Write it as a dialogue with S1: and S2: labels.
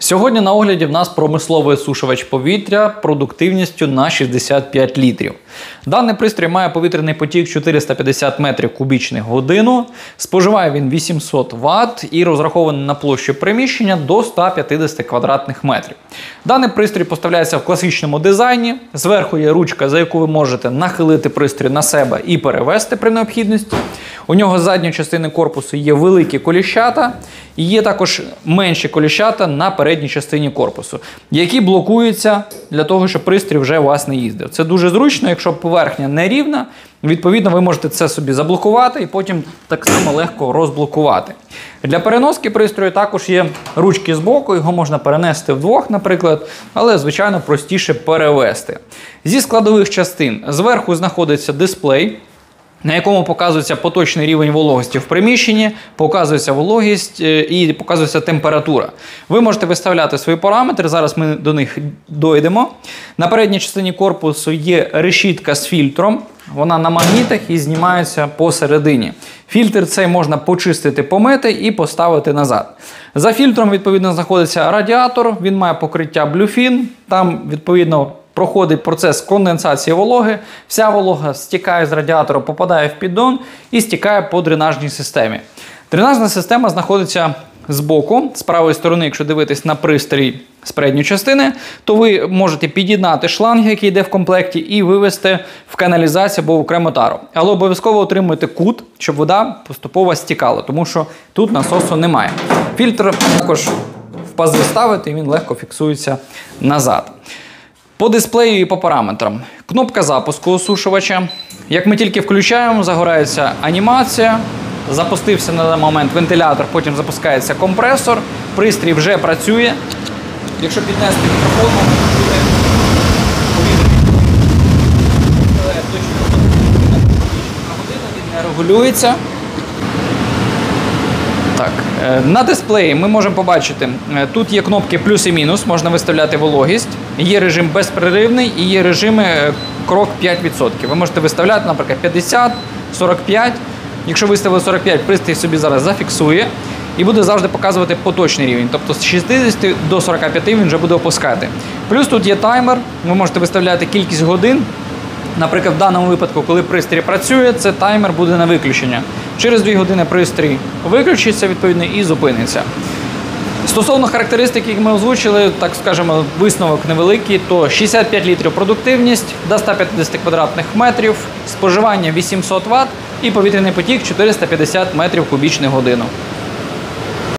S1: Сьогодні на огляді в нас промисловий осушувач повітря продуктивністю на 65 літрів. Даний пристрій має повітряний потік 450 метрів кубічних годину, споживає він 800 Вт і розрахований на площу приміщення до 150 квадратних метрів. Даний пристрій поставляється в класичному дизайні, зверху є ручка, за яку ви можете нахилити пристрій на себе і перевести при необхідності. У нього з задньої частини корпусу є великі коліщата, і є також менші коліщата на передній частині корпусу, які блокуються для того, щоб пристрій вже у вас не їздив. Це дуже зручно, якщо поверхня нерівна, відповідно ви можете це собі заблокувати і потім так само легко розблокувати. Для переноски пристрою також є ручки з боку, його можна перенести вдвох, наприклад, але, звичайно, простіше перевести. Зі складових частин зверху знаходиться дисплей, на якому показується поточний рівень вологості в приміщенні, показується вологість і показується температура. Ви можете виставляти свої параметри, зараз ми до них дійдемо. На передній частині корпусу є решітка з фільтром, вона на магнітах і знімається посередині. Фільтр цей можна почистити, помити і поставити назад. За фільтром, відповідно, знаходиться радіатор, він має покриття Bluefin, там, відповідно, проходить процес конденсації вологи, вся волога стікає з радіатора, попадає в піддон і стікає по дренажній системі. Дренажна система знаходиться збоку, з правої сторони, якщо дивитись на пристрій з передньої частини, то ви можете під'єднати шланг, який йде в комплекті, і вивести в каналізацію або в окрему тару. Але обов'язково отримуйте кут, щоб вода поступово стікала, тому що тут насосу немає. Фільтр також в пази ставити, і він легко фіксується назад. По дисплею і по параметрам. Кнопка запуску осушувача. Як ми тільки включаємо, загорається анімація, запустився на даний момент вентилятор, потім запускається компресор, пристрій вже працює. Якщо піднести мікрофон, буде повітря. Він не регулюється. Так. На дисплеї ми можемо побачити, тут є кнопки плюс і мінус, можна виставляти вологість, є режим безперервний і є режими крок 5%. Ви можете виставляти, наприклад, 50, 45. Якщо виставили 45, пристрій собі зараз зафіксує і буде завжди показувати поточний рівень. Тобто з 60 до 45 він вже буде опускати. Плюс тут є таймер, ви можете виставляти кількість годин. Наприклад, в даному випадку, коли пристрій працює, це таймер буде на виключення. Через 2 години пристрій виключиться, відповідно, і зупиниться. Стосовно характеристик, які ми озвучили, так скажемо, висновок невеликий, то 65 літрів продуктивність до 150 квадратних метрів, споживання 800 Вт і повітряний потік 450 метрів кубічних годину.